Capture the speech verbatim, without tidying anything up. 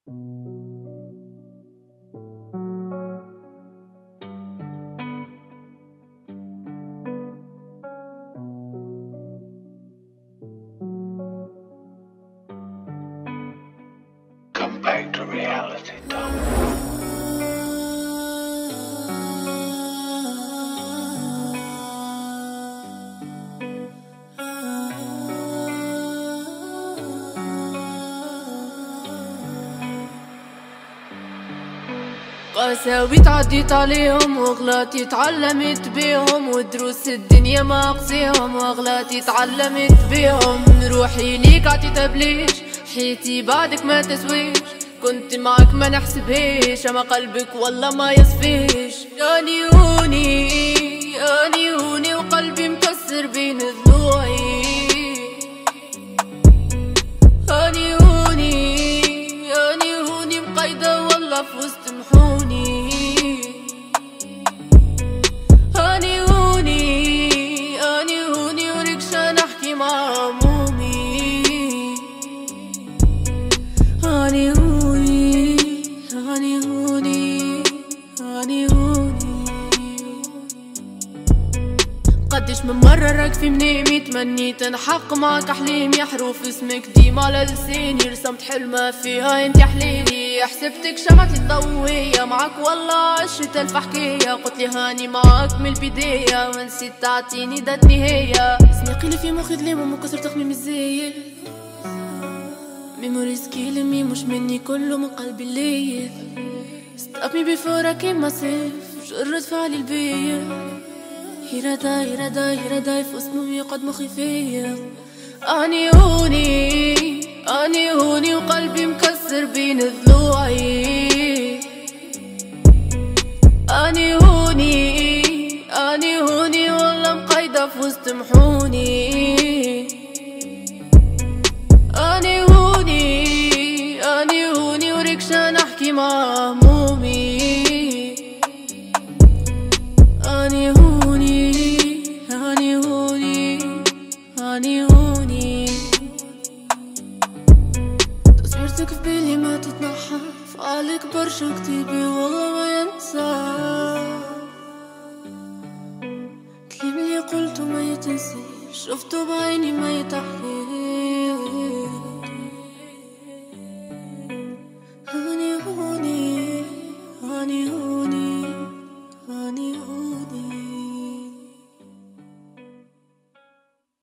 Come back to reality, Tom. قساوي تعديت عليهم وغلاتي تعلمت بيهم، ودروس الدنيا ما اقصيهم وغلاتي تعلمت بيهم. روحي ليك عطي تبليش، حياتي بعدك ما تسويش، كنت معك ما نحسبهاش، اما قلبك والله ما يصفيش. ياني هوني ياني هوني وقلبي مكسر بين ضلوعي. هاني هوني ياني هوني مقيدة والله في وسط محوني. هاني هوني هاني هوني وركشة نحكي مع همومي. هاني هوني هاني هوني هاني هوني. قديش من مرة راك في منامي تمنيت نحقق معك احلامي، حروف اسمك ديما على لساني، رسمت حلمة فيها انت حلالي. حسبتك شمعتي الضوية معك والله عشت الف حكاية، قلتلي هاني معك من البداية ونسيت تعطيني دات نهاية. اسمي قيلي في مخي ظلام ومكسر تخميم الزايد، ميموريز كلمي مش مني كله من قلبي الليل. Stop me before I kill myself، جرد فعلي البيت. هيردا هيردا هيردا في اسمه قد مخي فيا. اني هوني اني هوني وقلبي مكسر بين ضلوعي. اني هوني اني هوني والله مقيدة في وسط محوني. اني هوني اني هوني وركشة نحكي مع همومي. اني هوني هاني هوني هاني هوني. تصويرتك في بالي ما تتنحى، فعلك برشا كتيبي والله ما ينسى. كلام اللي قلته ما يتنسي، شفته بعيني ما